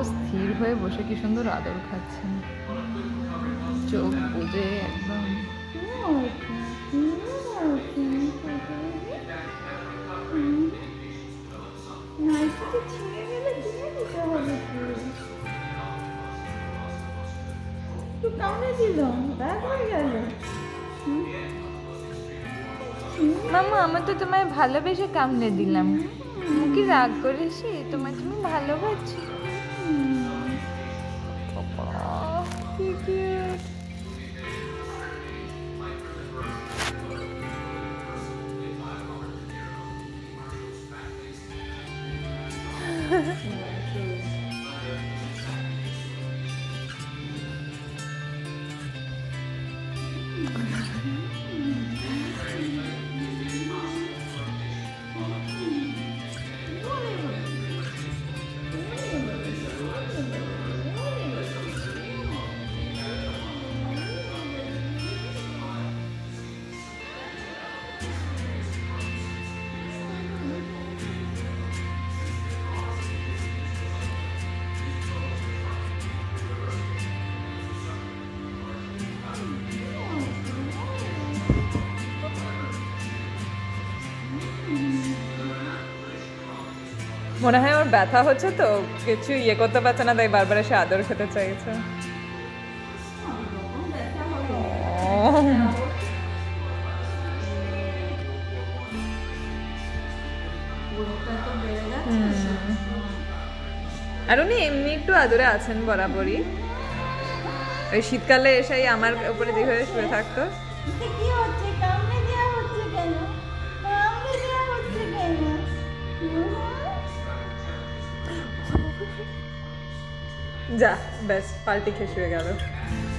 স্থির হয়ে বসে কি সুন্দর আদর খাচ্ছেন, চোখ বুজে একদম। মামা আমি তো তোমায় ভালোবেসে কামড়ে দিলাম, মুখে রাগ করেছি, তোমায় তুমি ভালোবাসি। কি কিউট। মনে হয় ওর ব্যথা হচ্ছে তো কিছু ইয়ে করতে পারছে না, তাই বারবার এসে আদর খেতে চাইছে। আর উনি এমনি একটু আদরে আছেন বরাবরই, ওই শীতকালে এসেই আমার উপরে দিয়ে হয়ে শুয়ে থাকতো। যা ব্যাস পাল্টি খেয়ে শুয়ে গেল।